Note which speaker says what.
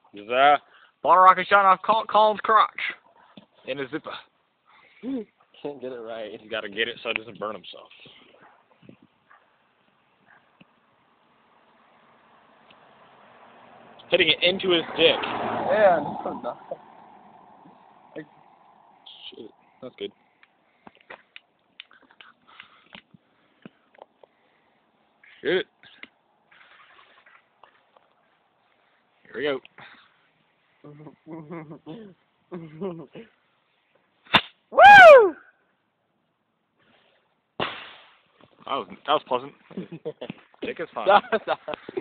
Speaker 1: Just bottle rocket shot off Collin's crotch in a zipper.
Speaker 2: Can't get it right.
Speaker 1: You gotta get it so it doesn't burn himself. Hitting it into his dick.
Speaker 2: Yeah, no.
Speaker 1: Shit, that's good. Shoot it. Here we go.
Speaker 2: Woo!
Speaker 1: That was pleasant. Dick is fine.